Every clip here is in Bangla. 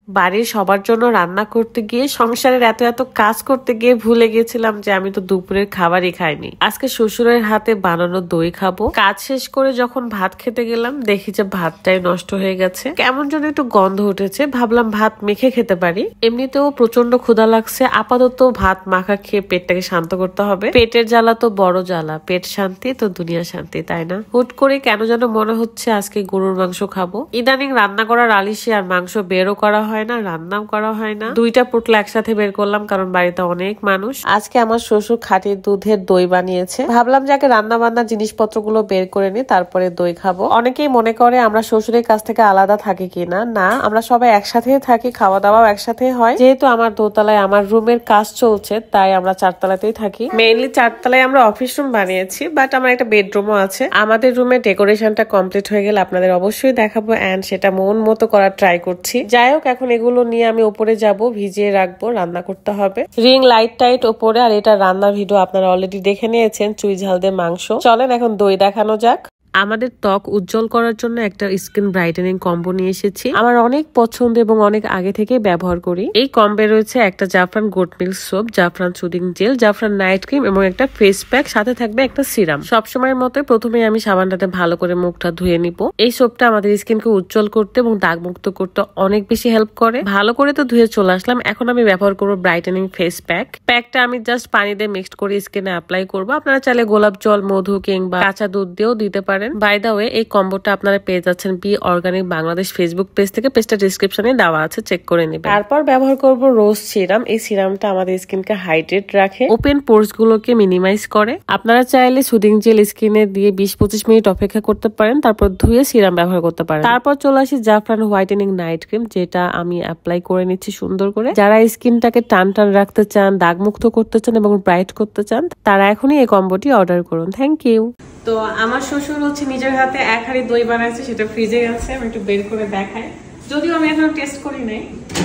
বাড়ির সবার জন্য রান্না করতে গিয়ে সংসারের এত এত কাজ করতে গিয়ে ভুলে গেছিলাম যে আমি তো দুপুরের খাবারই খাইনি। আজকে শ্বশুরের হাতে বানানো দই খাবো। কাজ শেষ করে যখন ভাত খেতে গেলাম দেখি যে ভাতটাই নষ্ট হয়ে গেছে, কেমন যেন একটু গন্ধ উঠেছে। ভাবলাম ভাত মেখে খেতে পারি, এমনিতেও প্রচন্ড ক্ষুধা লাগছে। আপাতত ভাত মাখা খেয়ে পেটটাকে শান্ত করতে হবে। পেটের জ্বালা তো বড় জ্বালা, পেট শান্তি তো দুনিয়া শান্তি, তাই না? হুট করে কেন যেন মনে হচ্ছে আজকে গরুর মাংস খাবো। ইদানিং রান্না করার আলিশে আর মাংস বেরও করা হয় না, রান্নাও করা হয় না। দুইটা পুটলা একসাথে বের করলাম কারণ বাড়িতে অনেক মানুষ। আজকে আমার শ্বশুর খাঁটি দুধের দই বানিয়েছে। ভাবলাম যে আগে রান্না বান্নার জিনিসপত্রগুলো বের করে নি, তারপরে দই খাবো। অনেকেই মনে করে আমরা শ্বশুরের কাছ থেকে আলাদা থাকি কিনা, না, আমরা সবাই একসাথে থাকি, খাওয়া দাওয়াও একসাথে হয়। যেহেতু আমার দোতলায় আমার রুমের কাজ চলছে তাই আমরা চারতলাতেই থাকি। মেইনলি চারতলায় আমরা অফিস রুম বানিয়েছি, বাট আমার একটা বেডরুমও আছে। আমাদের রুমের ডেকোরেশনটা কমপ্লিট হয়ে গেলে আপনাদের অবশ্যই দেখাবো, এন্ড সেটা মন মতো করার ট্রাই করছি। যাই হোক, এখন এগুলো নিয়ে আমি উপরে যাব, ভিজিয়ে রাখবো, রান্না করতে হবে। রিং লাইট টাইট উপরে, আর এটা রান্নার ভিডিও আপনারা অলরেডি দেখে নিয়েছেন, চুই ঝাল দিয়ে মাংস। চলেন এখন দই দেখানো যাক। আমাদের ত্বক উজ্জ্বল করার জন্য একটা স্কিন ব্রাইটেনিং কম্বো নিয়ে এসেছি। আমার অনেক পছন্দ এবং অনেক আগে থেকে ব্যবহার করি। এই কম্বে রয়েছে একটা জাফরান গোট মিল্ক সোপ, জাফরান সুদিং জেল, জাফরান নাইট ক্রিম এবং একটা ফেস প্যাক, সাথে থাকবে একটা সিরাম। সবসময়ের মতো প্রথমে আমি সাবানটাতে ভালো করে মুখটা ধুয়ে নিব। এই সোপটা আমাদের স্কিনকে উজ্জ্বল করতে এবং দাগ মুক্ত করতে অনেক বেশি হেল্প করে। ভালো করে তো ধুয়ে চলে আসলাম, এখন আমি ব্যবহার করবো ব্রাইটেনিং ফেস প্যাক। প্যাকটা আমি জাস্ট পানি দিয়ে মিক্সড করে স্কিনে অ্যাপ্লাই করবো। আপনারা চাইলে গোলাপ জল, মধু কিংবা কাঁচা দুধ দিয়েও দিতে পারেন। বাই দা ওয়ে, এই কম্বোটা আপনারা পেয়ে যাচ্ছেন B organic Bangladesh Facebook page থেকে। পেজটা ডিসক্রিপশনে দেওয়া আছে, চেক করে নেবেন। তারপর ব্যবহার করব রোজ সিরাম। এই সিরামটা আমাদের স্কিনকে হাইড্রেট রাখে, ওপেন পোরস গুলোকে মিনিমাইজ করে। আপনারা চাইলে সুদিং জেল স্কিনে দিয়ে 20-25 মিনিট অপেক্ষা করতে পারেন, তারপর ধুয়ে সিরাম ব্যবহার করতে পারেন। তারপর চলে আসি জাফরান হোয়াইটেনিং নাইট ক্রিম, যেটা আমি অ্যাপ্লাই করে নিচ্ছি সুন্দর করে। যারা স্কিনটাকে টান টান রাখতে চান, দাগ মুক্ত করতে চান এবং ব্রাইট করতে চান, তারা এখনই এই কম্বোটি অর্ডার করুন। Thank you. তো আমার শ্বশুর হচ্ছে নিজের হাতে এক হাঁড়ি দই বানাইছে, সেটা ফ্রিজে আছে, আমি একটু বের করে দেখাই। যদিও আমি এখনো টেস্ট করি নাই,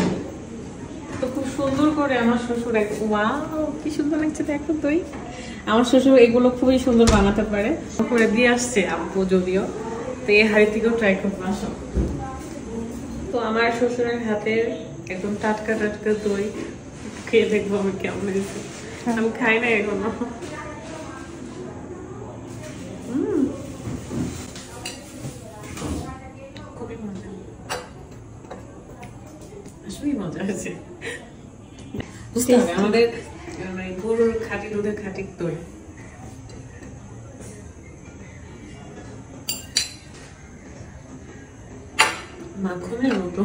তো খুব সুন্দর করে আমার শ্বশুর, ওয়াও কি সুন্দর লাগছে দেখো দই। আমার শ্বশুর এগুলো খুবই সুন্দর বানাতে পারে, করে দিয়ে আসছে আপু যদিও। তো এই হাঁড়ি থেকেও ট্রাই করবো আসো। তো আমার শ্বশুরের হাতের একদম টাটকা টাটকা দই খেয়ে দেখবো আমি কেমন হয়েছে। আমি খাই না এখনো। মজা আছে, বুঝতে হবে আমাদের গরুর খাঁটি দুধের খাঁটি দই। মাখনের মতো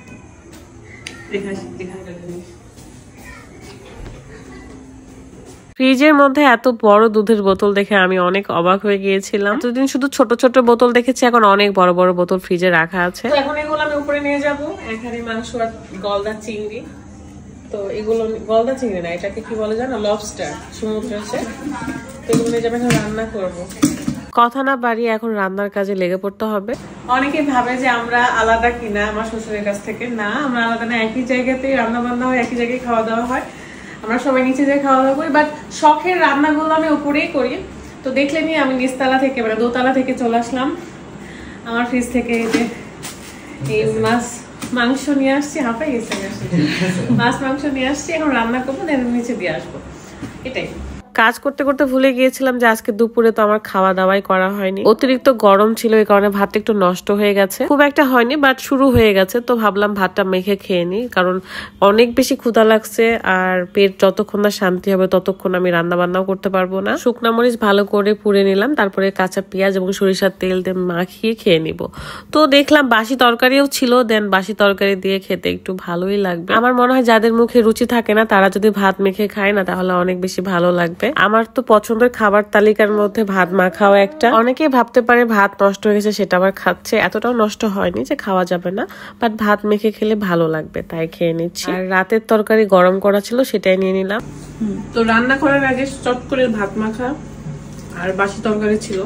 ফ্রিজের মধ্যে এত বড় দুধের বোতল দেখে আমি অনেক অবাক হয়ে গিয়েছিলাম। এতদিন শুধু ছোট ছোট বোতল দেখেছি, এখন অনেক বড় বড় বোতল ফ্রিজে রাখা আছে। তো এখন এগুলো আমি উপরে নিয়ে যাবো। এক হাঁড়ি মাংস আর গলদা চিংড়ি। তো এগুলো গলদা চিংড়ি না, এটাকে কি বলে জানো, লবস্টার, সমুদ্রের। তো এগুলো নিয়ে যাবে, এখন রান্না করবো। কথা না বাড়িয়ে এখন রান্নার কাজে লেগে পড়তে হবে। অনেকে ভাবে যে আমরা আলাদা কিনা আমার শ্বশুরের কাছ থেকে। না, আমরা আলাদা না, একই জায়গাতেই রান্না বান্না হয়, একই জায়গায় খাওয়া দাওয়া হয়। আমরা সবাই নিচে যেয়ে খাওয়া দাওয়া করি, বাট শখের রান্নাগুলো আমি উপরেই করি। তো দেখলে নিয়ে আমি নিচতলা থেকে, মানে দোতলা থেকে চলে আসলাম। আমার ফ্রিজ থেকে এই মাংস নিয়ে আসছি, হাঁপাই গেছে, মাংস নিয়ে আসছি। এখন রান্না করবো, দেন নিচে দিয়ে আসবো। এটাই কাজ করতে করতে ভুলে গিয়েছিলাম যে আজকে দুপুরে তো আমার খাওয়া দাওয়াই করা হয়নি। অতিরিক্ত গরম ছিল, এই কারণে ভাতটা একটু নষ্ট হয়ে গেছে। খুব একটা হয়নি, বাট শুরু হয়ে গেছে। তো ভাবলাম ভাতটা মেখে খেয়ে নি, কারণ অনেক বেশি ক্ষুধা লাগছে। আর পেট যতক্ষণ না শান্তি হবে ততক্ষণ আমি রান্না বান্নাও করতে পারবো না। শুকনা মরিচ ভালো করে পুড়ে নিলাম, তারপরে কাঁচা পেঁয়াজ এবং সরিষার তেল দিয়ে মাখিয়ে খেয়ে নিব। তো দেখলাম বাসি তরকারিও ছিল, দেন বাসি তরকারি দিয়ে খেতে একটু ভালোই লাগবে। আমার মনে হয় যাদের মুখে রুচি থাকে না, তারা যদি ভাত মেখে খায় না, তাহলে অনেক বেশি ভালো লাগবে। আমার তো পছন্দের খাবার তালিকার মধ্যে ভাত মাখাও একটা। অনেকেই ভাবতে পারে ভাত নষ্ট হয়ে গেছে, সেটা আবার খাচ্ছে। এতটাও নষ্ট হয়নি যে খাওয়া যাবে না, বাট ভাত মেখে খেলে ভালো লাগবে, তাই খেয়ে নিচ্ছি। আর রাতের তরকারি গরম করা ছিল, সেটাই নিয়ে নিলাম। তো রান্না করার আগে চট করে ভাত মাখা আর বাসি তরকারি ছিল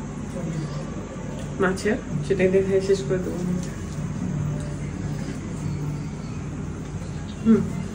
মাছের, সেটাই দেখে শেষ করে দেবো।